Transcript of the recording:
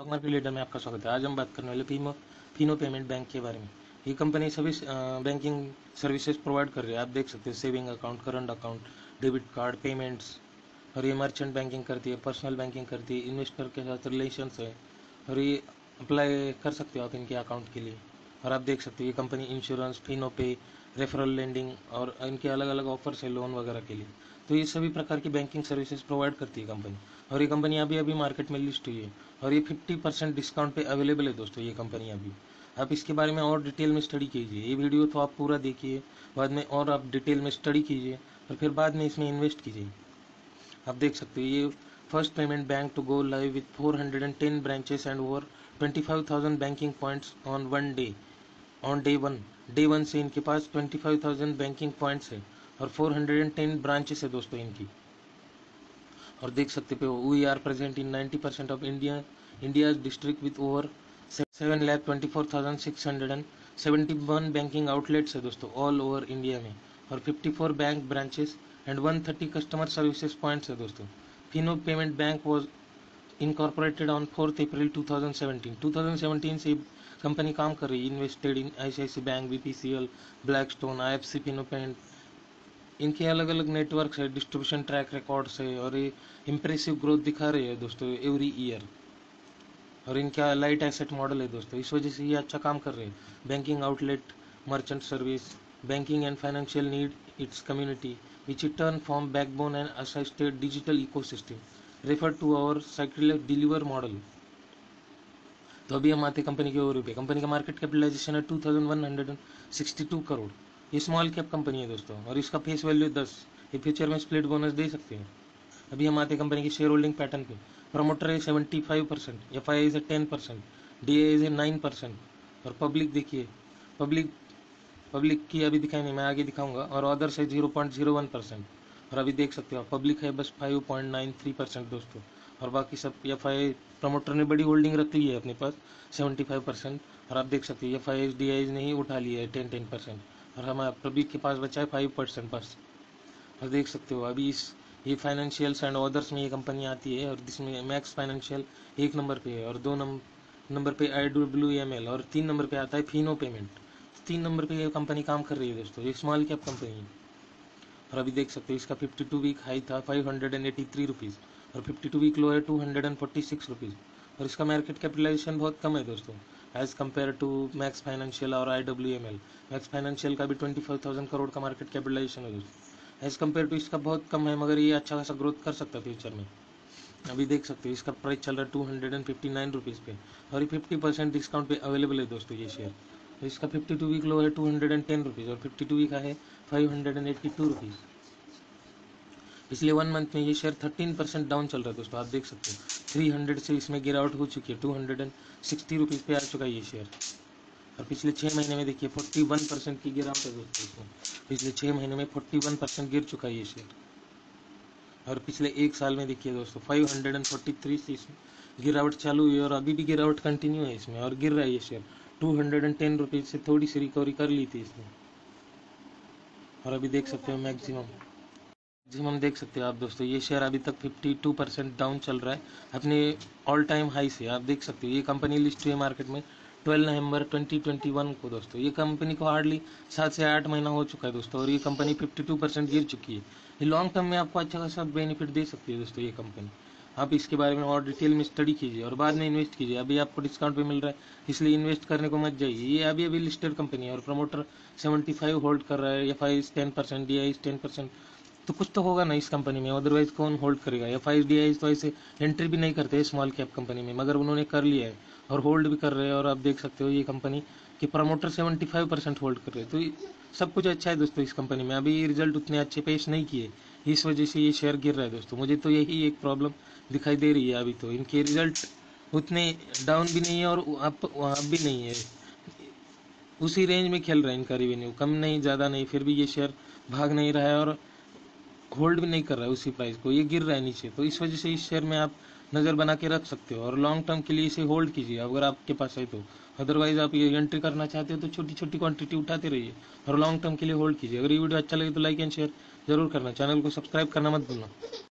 Stock market leader में आपका स्वागत है। आज हम बात करने वाले फिनो पेमेंट बैंक के बारे में। ये कंपनी सभी बैंकिंग सर्विसेज प्रोवाइड कर रही है। आप देख सकते हैं saving account, current account, debit card, payments, और ये मर्चेंट बैंकिंग करती है, पर्सनल बैंकिंग करती है, इन्वेस्टर के साथ रिलेशंस है, और ये अप्लाई कर सकते हो आप इनके अकाउंट के लिए। और आप देख सकते हो ये कंपनी इंश्योरेंस, फिनो पे, रेफरल लेंडिंग और इनके अलग अलग ऑफर्स है लोन वगैरह के लिए। तो ये सभी प्रकार की बैंकिंग सर्विसेज प्रोवाइड करती है कंपनी, और ये कंपनी अभी अभी मार्केट में लिस्ट हुई है, और ये 50% डिस्काउंट पे अवेलेबल है दोस्तों ये कंपनी अभी। आप इसके बारे में और डिटेल में स्टडी कीजिए, ये वीडियो तो आप पूरा देखिए, बाद में और आप डिटेल में स्टडी कीजिए और फिर बाद में इसमें इन्वेस्ट कीजिए। आप देख सकते हो ये first payment bank to go live with 410 branches and over 25,000 banking points on one day. On day one से इनके पास 25,000 बैंकिंग पॉइंट्स है और 410 ब्रांचेस है दोस्तों इनकी। और देख सकते हो we are present in 90% of India district with over 7,24,671 banking outlets है दोस्तों ऑल ओवर इंडिया में, और 54 bank branches and 130 customer services points है दोस्तों। Fino payment bank was incorporated on 4 April 2017 से कंपनी काम कर रही है। Invested in ICICI bank, BPCL, Blackstone, IFC, Fino payment, इनके अलग अलग नेटवर्क है, डिस्ट्रीब्यूशन ट्रैक रिकॉर्ड्स है, और ये इम्प्रेसिव ग्रोथ दिखा रही है दोस्तों एवरी ईयर, और इनका लाइट एसेट मॉडल है दोस्तों, इस वजह से ये अच्छा काम कर रहे हैं। Banking outlet, merchant service, banking and financial need it's community which in turn form backbone and assisted digital ecosystem refer to our cycle deliver model. तो अभी हम आते कंपनी के ओवरव्यू पे। कंपनी का मार्केट कैपिटलाइजेशन है 2162 करोड़। ये स्मॉल कैप कंपनी है दोस्तों, और इसका फेस वैल्यू 10। ये फ्यूचर में स्प्लिट बोनस दे सकते हैं। अभी हम आते कंपनी की शेयर होल्डिंग पैटर्न पे। प्रमोटर है 75%, FII है 10%, DII है 9%, और पब्लिक देखिए, पब्लिक पब्लिक की अभी दिखाई नहीं, मैं आगे दिखाऊंगा, और अदर्स है 0.01%, और अभी देख सकते हो आप पब्लिक है बस 5.93% दोस्तों, और बाकी सब FII प्रमोटर ने बड़ी होल्डिंग रख ली है अपने पास 75%, और आप देख सकते हो FII DII ने ही उठा लिया है 10%, और हमारे पब्लिक के पास बचा है 5% बस। और देख सकते हो अभी ये फाइनेंशियल्स एंड अदर्स में ये कंपनी आती है, और जिसमें मैक्स फाइनेंशियल 1 नंबर पे है, और 2 नंबर पे IWML, और 3 नंबर पे आता है फिनो पेमेंट। 3 नंबर पे ये कंपनी काम कर रही है दोस्तों, ये स्मॉल कैप कंपनी है। और अभी देख सकते हो इसका 52 वीक हाई था 583 रुपीज़, और 52 वीक लो है 246 रुपीज़, और इसका मार्केट कैपिटलाइजेशन बहुत कम है दोस्तों as compare to Max Financial और IWML। मैक्स फाइनेंशियल का भी 25,000 करोड़ का मार्केट कैपिटलाइजेशन है दोस्तों, एज़ कम्पेयर टू इसका बहुत कम है, मगर ये अच्छा खासा ग्रोथ कर सकता है फ्यूचर में। अभी देख सकते हो इसका प्राइस चल रहा है 259 रुपीज़ पे, और ये 50% डिस्काउंट पे अवेलेबल है दोस्तों ये शेयर। तो इसका 52 वीक लो है 210 रुपीज़, और 52 वीक है 582 रुपीज़। पिछले 1 मंथ में ये शेयर 13% डाउन चल रहा है दोस्तों, आप देख सकते हो 300 से इसमें गिरावट हो चुकी है, 260 रुपीज़ पे आ चुका है ये शेयर। और पिछले 6 महीने में देखिए 41% की गिरावट है दोस्तों इसमें, पिछले 6 महीने में 41% गिर चुका है ये शेयर। और पिछले 1 साल में देखिए दोस्तों 543 से इसमें गिरावट चालू हुई, और अभी भी गिरावट कंटिन्यू है इसमें, और गिर रहा है ये शेयर 210 रुपीज़ से थोड़ी सी रिकवरी कर ली थी इसमें। और अभी देख सकते हो मैक्सिमम देख सकते हो आप दोस्तों, ये शेयर अभी तक 52% डाउन चल रहा है अपने ऑल टाइम हाई से। आप देख सकते हो ये कंपनी लिस्ट हुई है मार्केट में 12 नवंबर 2021 को दोस्तों। ये कंपनी को हार्डली 7 से 8 महीना हो चुका है दोस्तों, और ये कंपनी 52% गिर चुकी है। ये लॉन्ग टर्म में आपको अच्छा खासा बेनिफिट दे सकती है दोस्तों ये कंपनी। आप इसके बारे में और डिटेल में स्टडी कीजिए और बाद में इन्वेस्ट कीजिए। अभी आपको डिस्काउंट पे मिल रहा है, इसलिए इन्वेस्ट करने को मत जाइए। ये अभी अभी लिस्टेड कंपनी है, और प्रमोटर 75 होल्ड कर रहा है, FII 10%, DII 10%, तो कुछ तो होगा ना इस कंपनी में, अदरवाइज कौन होल्ड करेगा। FII DII तो ऐसे एंट्री भी नहीं करते स्मॉल कैप कंपनी में, मगर उन्होंने कर लिया है और होल्ड भी कर रहे हैं। और आप देख सकते हो ये कंपनी के प्रमोटर 75% होल्ड कर रहे हैं, तो सब कुछ अच्छा है दोस्तों इस कंपनी में। अभी रिजल्ट उतने अच्छे पेश नहीं किए, इस वजह से ये शेयर गिर रहा है दोस्तों। मुझे तो यही एक प्रॉब्लम दिखाई दे रही है, अभी तो इनके रिजल्ट उतने डाउन भी नहीं है और अप भी नहीं है, उसी रेंज में खेल रहा है इनका रेवेन्यू, कम नहीं ज़्यादा नहीं, फिर भी ये शेयर भाग नहीं रहा है और होल्ड भी नहीं कर रहा है उसी प्राइस को, ये गिर रहा है नीचे। तो इस वजह से इस शेयर में आप नज़र बना के रख सकते हो, और लॉन्ग टर्म के लिए इसे होल्ड कीजिए अगर आपके पास है तो। अदरवाइज आप ये एंट्री करना चाहते हो तो छोटी छोटी क्वांटिटी उठाते रहिए और लॉन्ग टर्म के लिए होल्ड कीजिए। अगर ये वीडियो अच्छा लगे तो लाइक एंड शेयर जरूर करना, चैनल को सब्सक्राइब करना मत भूलना।